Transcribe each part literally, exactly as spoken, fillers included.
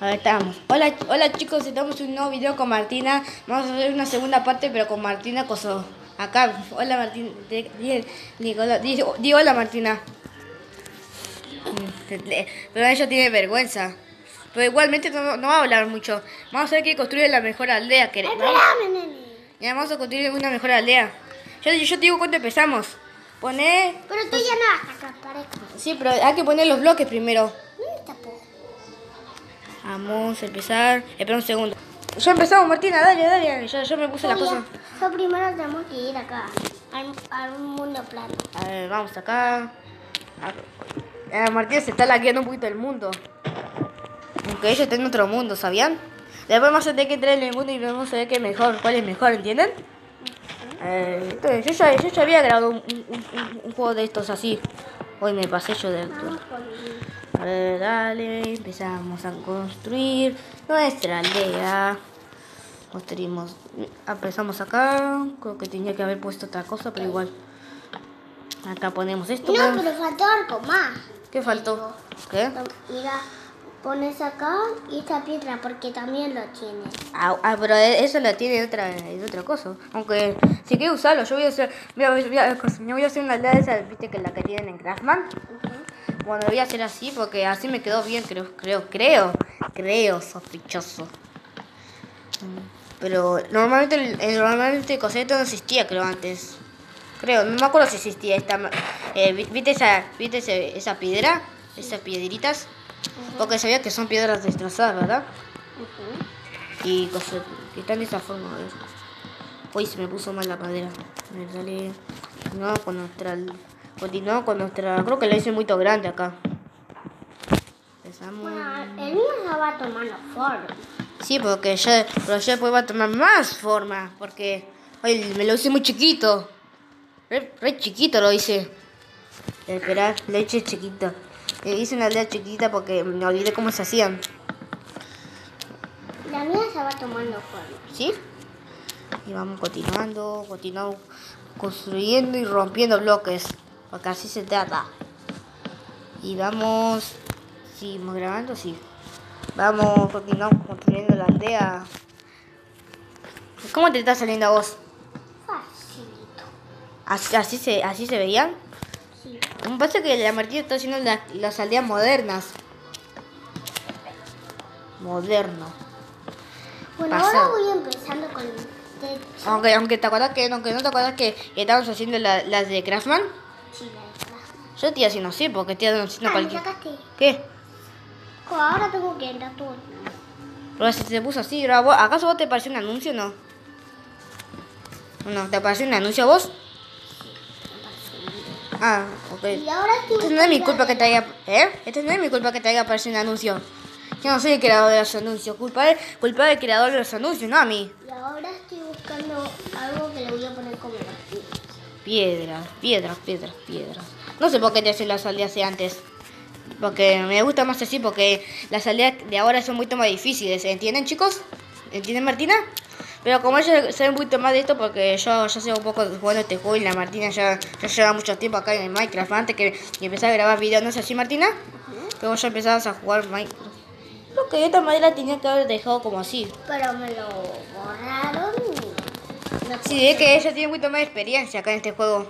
A ver, estamos. Hola, hola chicos, estamos en un nuevo video con Martina. Vamos a hacer una segunda parte, pero con Martina Coso. Acá, hola Martina. Di, di, di, di hola Martina. Pero ella tiene vergüenza. Pero igualmente no, no va a hablar mucho. Vamos a ver que construir la mejor aldea. Que, ¿vamos? Ya vamos a construir una mejor aldea. Yo, yo te digo cuánto empezamos. Poné... Pero tú ya no vas a acabar. Sí, pero hay que poner los bloques primero. ¿Dónde está po? Vamos a empezar. Espera un segundo. Ya empezamos, Martina, dale, dale. Ya, ya me puse la Oye, cosa. Yo primero tenemos que ir acá, al, a un mundo plano. A ver, vamos acá. A, a Martina se está lagueando un poquito el mundo. Aunque ella está en otro mundo, ¿sabían? Después vamos a tener que entrar en el mundo y vamos a ver qué es mejor, cuál es mejor, ¿entienden? Eh, entonces, yo ya, yo ya había grabado un, un, un, un juego de estos así. Hoy me pasé yo de esto. A ver, dale, empezamos a construir nuestra aldea. Construimos, empezamos acá. Creo que tenía que haber puesto otra cosa, pero igual. Acá ponemos esto. No, pero... pero faltó algo más. ¿Qué faltó? ¿Qué? Mira, pones acá y esta piedra porque también lo tiene. Ah, ah, pero eso lo tiene otra, en otra cosa. Aunque si quieres usarlo, yo voy a hacer, voy a, voy a, yo voy a hacer una aldea de esa, viste que la que tienen en Craftman. Uh-huh. Bueno, lo voy a hacer así porque así me quedó bien, creo, creo, creo, creo, sospechoso. Pero normalmente el normalmente el concepto no existía, creo, antes. Creo, no me acuerdo si existía esta. Eh, ¿Viste esa, viste ese, esa piedra? Esas piedritas. Uh-huh. Porque sabía que son piedras destrozadas, ¿verdad? Uh-huh. Y cosas que están de esa forma. A ver. Uy, se me puso mal la madera. A ver, dale. No, con nuestra. Continuamos con nuestra. Creo que la hice muy grande acá. Empezamos. Bueno, el mío ya va tomando forma. Sí, porque ya, pero ya después va a tomar más forma. Porque hoy me lo hice muy chiquito. Re, re chiquito lo hice. Esperar, leche chiquita. Eh, hice una aldea chiquita porque me olvidé cómo se hacían. La mía se va tomando forma. ¿Sí? Y vamos continuando, continuamos construyendo y rompiendo bloques. Porque así se trata. Y vamos... ¿Seguimos grabando? Sí. Vamos, continuamos construyendo la aldea. ¿Cómo te está saliendo a vos? Facilito. ¿Así, así, se, así se veían? Sí. Me parece que la Martina está haciendo la, las aldeas modernas. Moderno. Bueno, Pasado. ahora voy empezando con el techo. Aunque, aunque te acuerdas que, aunque no te acuerdas que estábamos haciendo la, las de Craftman. Sí, la de Craftman. Yo estoy haciendo así porque estoy haciendo ah, cualquier. Me sacaste. ¿Qué? Ahora tengo que entrar todo. Pero si se puso así, ¿acaso vos te pareció un anuncio o no? ¿No? ¿Te pareció un anuncio a vos? Ah, ok. Y ahora Esto no es mi culpa que te haya... ¿Eh? Esto no es mi culpa que te haya aparecido un anuncio. Yo no soy el creador de los anuncios. Culpa del, culpa del creador de los anuncios, no a mí. Y ahora estoy buscando algo que le voy a poner como las piedras. Piedras, piedras, piedras, piedras. No sé por qué te hacen las aldeas de antes. Porque me gusta más así, porque las aldeas de ahora son mucho más difíciles. ¿Entienden, chicos? ¿Entienden, Martina? Pero como ella sabe un poquito más de esto, porque yo ya sé un poco jugando este juego y la Martina ya, ya lleva mucho tiempo acá en el Minecraft. Antes que empezar a grabar videos, ¿no es así, Martina? Uh-huh. Que vos ya empezabas a jugar Minecraft. Creo que de esta manera tenía que haber dejado como así. Pero me lo borraron. No sí, es que ella tiene un poquito más de experiencia acá en este juego.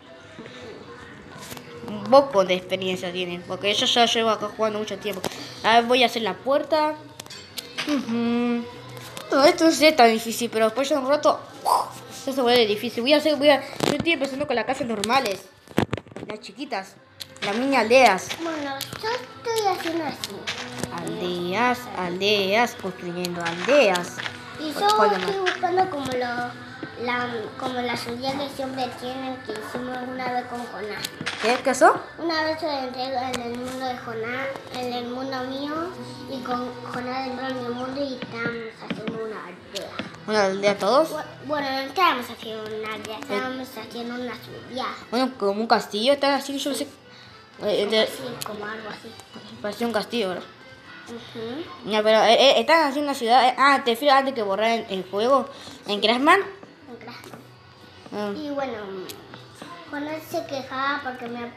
Un poco de experiencia tiene, porque ella ya lleva acá jugando mucho tiempo. A ver, voy a hacer la puerta. Uh-huh. No, esto no es tan difícil, pero después de un rato, ¡uh! Eso vuelve difícil. Voy a hacer, voy a, yo estoy empezando con las casas normales, las chiquitas, las mini aldeas. Bueno, yo estoy haciendo así. Aldeas, aldeas, construyendo aldeas. Y yo estoy buscando como lo... La, como las aldeas que siempre tienen, que hicimos una vez con Jonás. ¿Qué es eso? Una vez se lo entrego en el mundo de Jonás, en el mundo mío, y con Jonás dentro de mi mundo y estábamos haciendo una aldea. ¿Una aldea todos? Bueno, no estábamos haciendo una aldea, estábamos eh. haciendo una ciudad. Bueno, como un castillo, están así, yo no sé. Eh, como, así, como algo así. Parecía un castillo, ¿verdad? Uh-huh. Ya, pero eh, eh, están haciendo una ciudad. Eh, ah, te fijas antes que borrar el, el juego en Craftman. Mm. Y bueno, Jonás se quejaba porque me,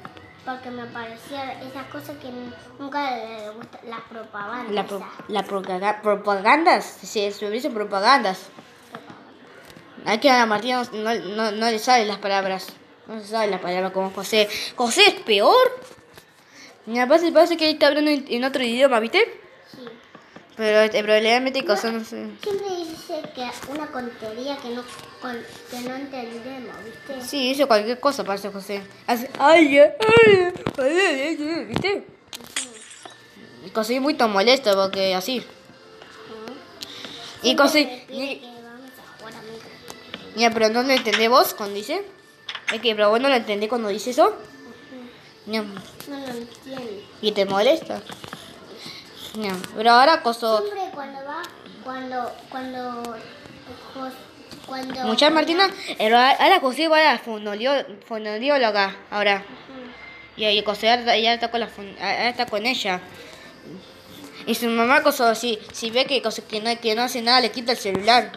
porque me parecía esas cosas que nunca le gustan, las propagandas. La, pro, la propaga, propagandas, sí, se dicen propagandas. Hay que a Martina no, no, no, no le salen las palabras. No se sabe las palabras como José. José es peor. Me parece, parece que él está hablando en, en otro idioma, ¿viste? Sí. Pero este, probablemente No, cosas no sé. siempre dice que una tontería que no, con, que no entendemos, ¿viste? Sí, dice cualquier cosa, parece José. Hace, ay, ay, ay, ay, ay, ay, ¿viste? Y José es muy tan molesto porque así. Uh-huh. Y José, me pide y, que vamos a jugar a Minecraft. ya, pero no lo entendés vos cuando dice. Es que, pero vos no lo entendés cuando dice eso. Uh-huh. Ya. No lo entiendo. Y te molesta. Ya, pero ahora coso. Siempre cuando va, cuando, cuando, cuando... Muchas Martina, pero ahora José va a la fonolio- fonodióloga ahora. Uh-huh. Y, y José ya ya está con la fon- ya está con ella. Y su mamá coso, si, si ve que, coso, que, no, que no hace nada, le quita el celular.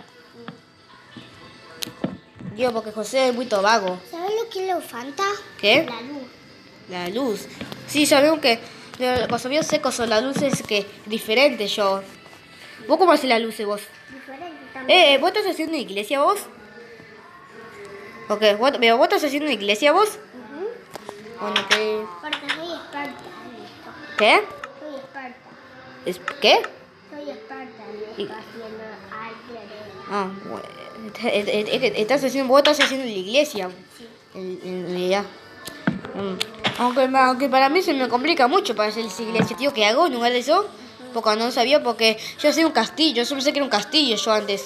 Digo, porque José es muy vago. ¿Sabes lo que es la Fanta? ¿Qué? La luz. La luz. Sí, sabemos que cuando yo sé coso, la luz es que diferente yo. ¿Vos cómo haces la luz vos? Diferente también. Eh, ¿vos estás haciendo una iglesia vos? Ok, ¿vos, pero ¿vos estás haciendo una iglesia vos? Uh-huh. Bueno, ¿qué? Porque soy experta en esto. ¿Qué? Soy experta. ¿Es, ¿Qué? Soy experta en esto, haciendo alrededor. Ah, bueno. Es- es- es que Estás haciendo, vos estás haciendo la iglesia. Sí. En, en realidad. Mm. Aunque, aunque para mí se me complica mucho para hacer la iglesia. Tío, ¿qué hago en lugar de eso? Porque no sabía, porque yo hacía un castillo. Yo pensé que era un castillo yo antes.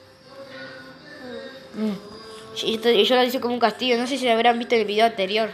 Mm. Mm. Y yo, y yo lo hice como un castillo. No sé si lo habrán visto en el video anterior.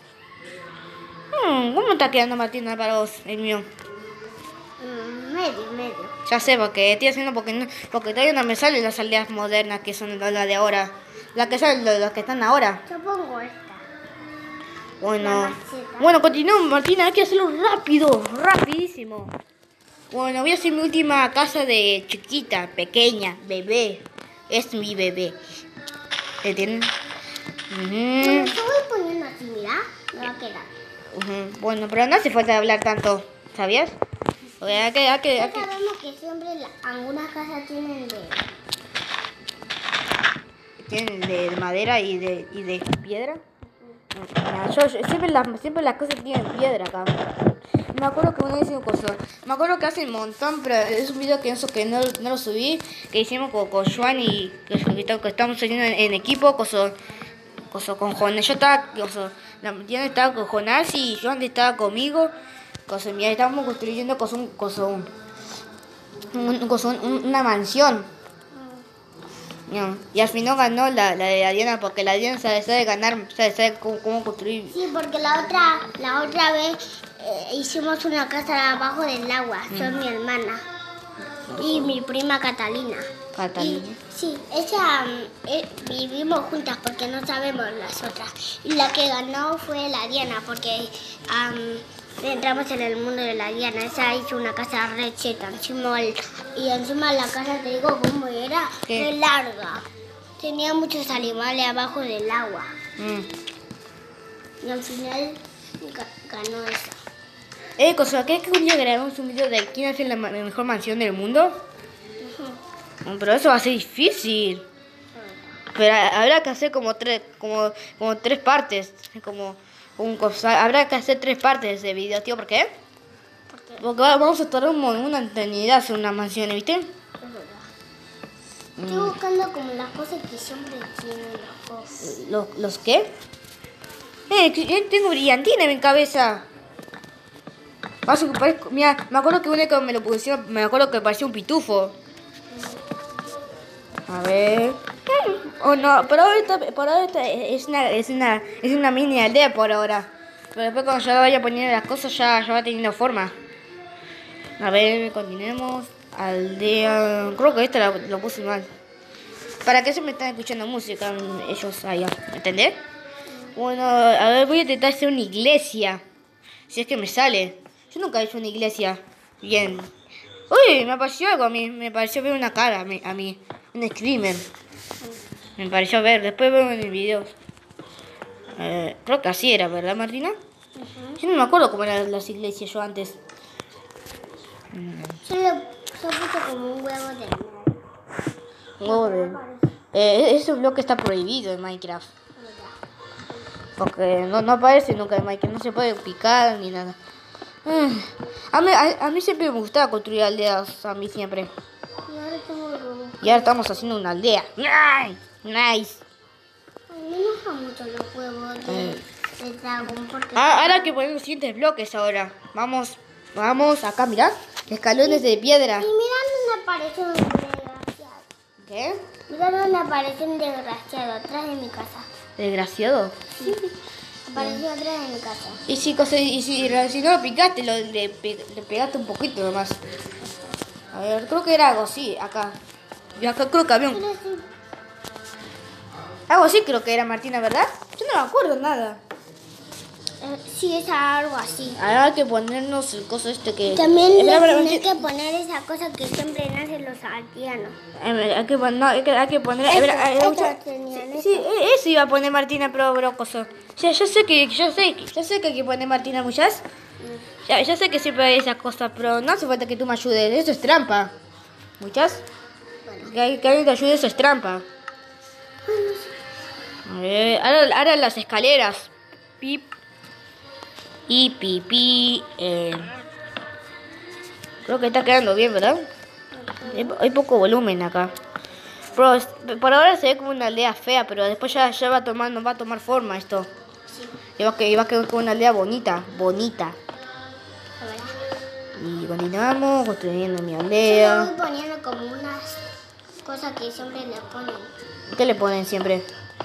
Mm, ¿Cómo está quedando Martina para vos, el mío? Mm, medio, medio. Ya sé, porque estoy haciendo porque no, porque todavía no me salen las aldeas modernas que son las de ahora. Las que salen, las que están ahora. Yo pongo esta. Bueno, La maceta. bueno, continuamos, Martina, hay que hacerlo rápido, rapidísimo. Bueno, voy a hacer mi última casa de chiquita, pequeña, bebé. Es mi bebé. ¿Entienden? Bueno, Ujú, yo voy poniendo así, mira. Me va a quedar. ujú. Bueno, pero no hace falta hablar tanto, ¿sabías? Porque hay que, hay que, Ya hay que- sabemos que siempre la- algunas casas tienen de... tienen de madera y de, y de piedra. No, yo, yo- siempre, las, siempre las cosas tienen piedra acá. Me acuerdo que uno dice un coso. Me acuerdo que hace un montón, pero es un video que, eso que no, no lo subí. Que hicimos con, con Juan y que, que, que estamos haciendo en, en equipo. Coso, coso con Jonás. Yo estaba, coso, la Diana estaba con Jonás y Juan estaba conmigo. Coso, mira, estábamos construyendo coso, un, coso, un, un, coso, un- una mansión. No, y al final ganó la, la de la Diana porque la Diana sabe, sabe ganar, sabe, sabe cómo, cómo construir. Sí, porque la otra, la otra vez eh, hicimos una casa abajo del agua. Yo y mi hermana. Y mi prima Catalina. Catalina. Y, sí, esa mm, eh, vivimos juntas porque no sabemos las otras. Y la que ganó fue la Diana porque am, entramos en el mundo de la Diana. Esa hizo una casa re cheta. Encima el- y encima la casa, te digo cómo era, ¿Qué? re larga. Tenía muchos animales abajo del agua. Mm. Y al final ga- ganó esa. Eh, cosa, ¿qué que un día grabamos un video de quién hace la, ma- la mejor mansión del mundo? Ujú. Mm, Pero eso va a ser difícil. Pero ha- habrá que hacer como tres, como, como tres partes. Como un cosa, habrá que hacer tres partes de ese video, tío. ¿Por qué? Porque Porque va- vamos a tardar un mon- una eternidad hacer una mansión, ¿viste? es verdad. Estoy buscando como las cosas que siempre tienen los cosas. ¿Los, los qué? Eh, que- eh, tengo brillantina en mi cabeza. Paso que parezco- mira, me acuerdo que una que me lo pusieron, me acuerdo que parecía un pitufo. A ver. Oh no, pero ahorita, por ahorita es una, es una, es una mini aldea por ahora. Pero después cuando ya vaya poniendo las cosas ya, ya va teniendo forma. A ver, continuemos. Aldea. Creo que esta la- lo puse mal. ¿Para qué se me están escuchando música ellos allá? ¿Entendés? Bueno, a ver, voy a intentar hacer una iglesia. Si es que me sale. Yo nunca he hecho una iglesia. Bien. Uy, me apareció algo a mí. Me pareció ver una cara a mí. A mí. Un screamer. Me pareció ver. Después veo en el video. Eh, creo que así era, ¿verdad, Martina? Ujú. Yo no me acuerdo cómo eran las iglesias yo antes. Yo le yo puse como un huevo de miel. Un huevo de... Eh, ese bloque está prohibido en Minecraft. Porque no, no aparece nunca en Minecraft. No se puede picar ni nada. Mm. A mí, a, a mí siempre me gustaba construir aldeas. A mí siempre. Y ahora tengo huevo. Y ahora estamos haciendo una aldea. ¡Nice! Nice. A mí me gustan mucho los huevos de, Eh. de dragón porque... Ah, ahora hay que poner los siguientes bloques ahora. Vamos, vamos acá, mirá. Escalones de piedra. Y mira donde aparece un desgraciado. ¿Qué? Mira donde aparece un desgraciado atrás de mi casa. Desgraciado. Sí. Apareció atrás de mi casa. Y si, cosa- y si, si no lo picaste, lo, le, pe- le pegaste un poquito nomás. A ver, creo que era algo así, acá. Yo acá creo que había un... Mira, sí. Algo así creo que era, Martina, ¿verdad? Yo no me acuerdo nada. Eh, sí, es algo así. Ahora hay que ponernos el coso este que... También Espera, le espera, tienes Martina. que poner esa cosa que siempre nacen los aldeanos. Eh, Hay que, pon- no, hay que, hay que poner... Eso, espera, eh, eso escucha. tenían, Sí, eso. sí, eh, eso iba a poner Martina, pero, pero coso. Ya, yo sé que, yo sé, yo sé que hay que poner Martina muchas. Ya, ya sé que siempre hay esas cosas, pero no hace falta que tú me ayudes. Eso es trampa. ¿Muchas? Bueno. Que, hay- que alguien te ayude, eso es trampa. A ver, ahora, ahora las escaleras. Pip. Y pipi. Eh. Creo que está quedando bien, ¿verdad? Hay, hay poco volumen acá. Pero es- por ahora se ve como una aldea fea, pero después ya, ya va tomando, va a tomar forma esto. Sí, Y va, a que- y va a quedar como una aldea bonita, bonita. a ver. Y continuamos construyendo mi Yo le aldea. voy poniendo como unas cosas que siempre le ponen. ¿Qué le ponen siempre?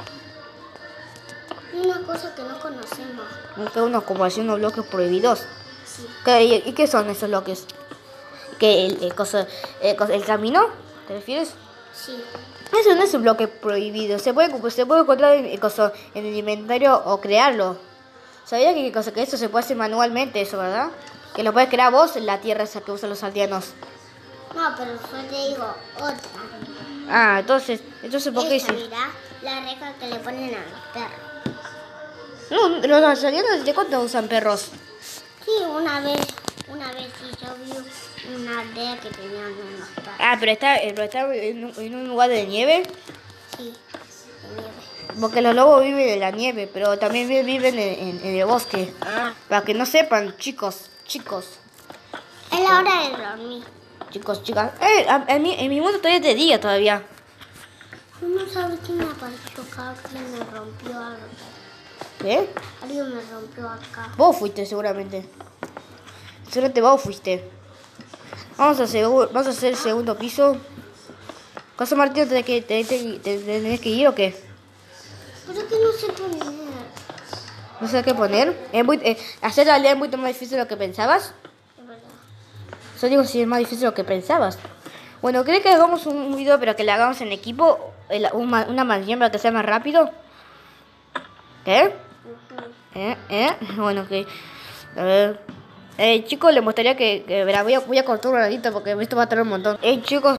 Una cosa que no conocemos. Que unos como haciendo unos bloques prohibidos. Sí. ¿Qué, y, y qué son esos bloques? ¿Qué, el, el, cosa- el, cosa- el camino? ¿Te refieres? Sí. Eso no es un bloque prohibido. Se puede, se puede encontrar en, el coso- en el inventario o crearlo. ¿Sabías que, cosa, que eso se puede hacer manualmente, eso, verdad? Que lo puedes crear vos en la tierra esa que usan los aldeanos. No, pero yo te digo otra. Ah, entonces, entonces ¿por qué Esta, dices? mira, la reja que le ponen a los perros. No, los aldeanos de cuánto usan perros. Sí, una vez, una vez sí yo vi una aldea que tenían unos perros. Ah, pero está, eh, pero está en, un, en un lugar de nieve. Sí, de nieve. Porque los lobos viven en la nieve, pero también vi- viven en, en- en el bosque. Para que no sepan, chicos, chicos, Es la hora de dormir. chicos, chicas. Eh, a- en, mi, en mi mundo todavía es de día todavía. Uno sabe quién me apareció acá, quién me rompió algo. ¿Qué? Alguien me rompió acá. Vos fuiste seguramente. Seguramente vos fuiste. Vamos a, segu- vamos a hacer el segundo piso. ¿Cosa Martín, tenés que, te, te- te- tenés que ir o qué? Pero es que no sé poner. No sé qué poner. Es muy, eh, hacer la aldea es mucho más difícil de lo que pensabas. Es verdad. Yo digo si es más difícil de lo que pensabas. Bueno, ¿crees que hagamos un, un video pero que lo hagamos en equipo? El- un ma- una mansión para que sea más rápido. ¿Qué? Ujú. ¿Eh? ¿Eh? Bueno, ok. A ver. Eh, chicos, les mostraría que... que verá, voy, a, voy a cortar un ratito porque esto va a tardar un montón. Eh, chicos.